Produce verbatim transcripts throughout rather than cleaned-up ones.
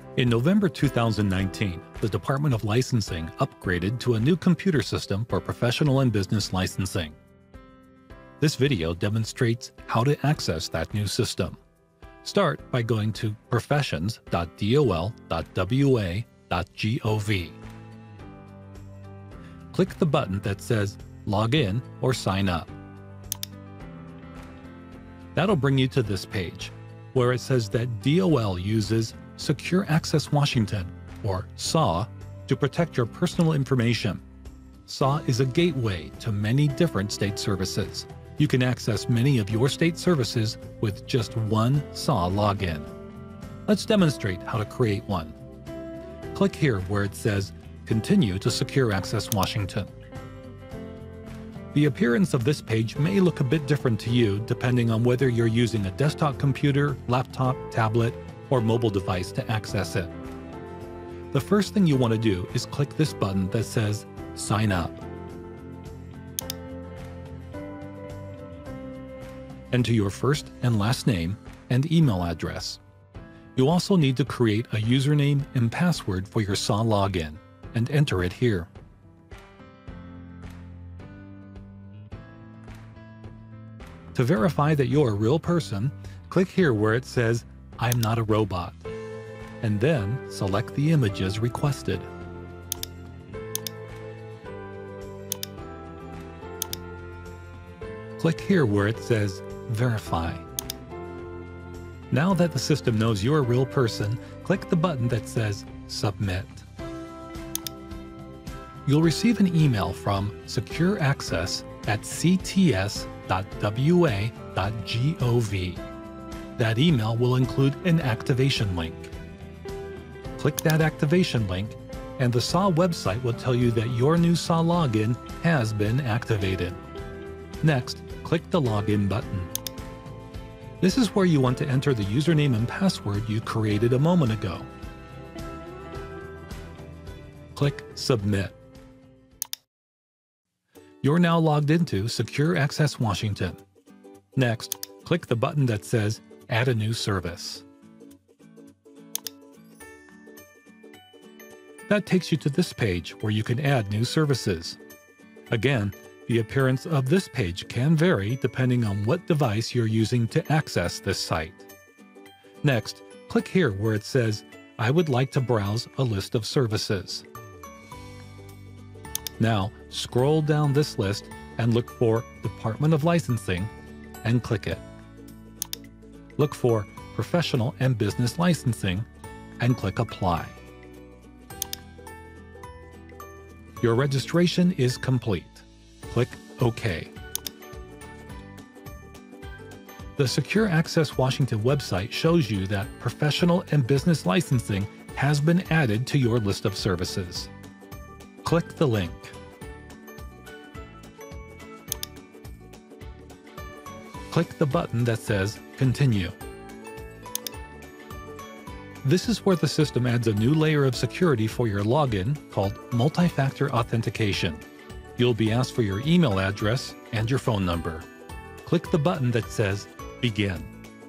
In November two thousand nineteen, the Department of Licensing upgraded to a new computer system for professional and business licensing. This video demonstrates how to access that new system. Start by going to professions dot D O L dot W A dot gov. Click the button that says Log in or Sign up. That'll bring you to this page, where it says that D O L uses SecureAccess Washington, or S A W, to protect your personal information. S A W is a gateway to many different state services. You can access many of your state services with just one S A W login. Let's demonstrate how to create one. Click here where it says Continue to SecureAccess Washington. The appearance of this page may look a bit different to you depending on whether you're using a desktop computer, laptop, tablet, or mobile device to access it. The first thing you want to do is click this button that says Sign Up. Enter your first and last name and email address. You also need to create a username and password for your S A W login and enter it here. To verify that you're a real person, click here where it says I'm not a robot, and then select the images requested. Click here where it says Verify. Now that the system knows you're a real person, click the button that says Submit. You'll receive an email from SecureAccess at c t s dot w a dot gov. That email will include an activation link. Click that activation link, and the S A W website will tell you that your new S A W login has been activated. Next, click the Login button. This is where you want to enter the username and password you created a moment ago. Click Submit. You're now logged into SecureAccess Washington. Next, click the button that says Add a new service. That takes you to this page where you can add new services. Again, the appearance of this page can vary depending on what device you're using to access this site. Next, click here where it says, I would like to browse a list of services. Now, scroll down this list and look for Department of Licensing and click it. Look for Professional and Business Licensing and click Apply. Your registration is complete. Click OK. The SecureAccess Washington website shows you that Professional and Business Licensing has been added to your list of services. Click the link. Click the button that says Continue. This is where the system adds a new layer of security for your login called multi-factor authentication. You'll be asked for your email address and your phone number. Click the button that says Begin.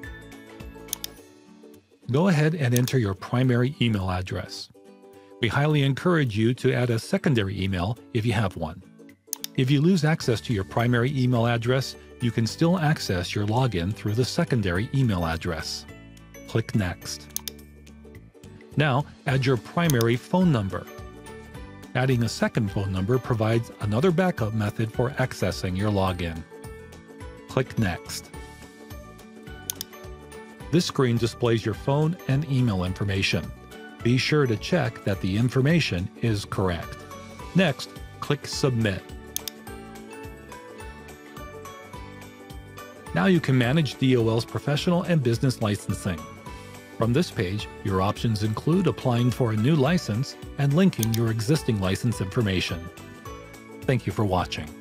Go ahead and enter your primary email address. We highly encourage you to add a secondary email if you have one. If you lose access to your primary email address, you can still access your login through the secondary email address. Click Next. Now, add your primary phone number. Adding a second phone number provides another backup method for accessing your login. Click Next. This screen displays your phone and email information. Be sure to check that the information is correct. Next, click Submit. Now you can manage D O L's professional and business licensing. From this page, your options include applying for a new license and linking your existing license information. Thank you for watching.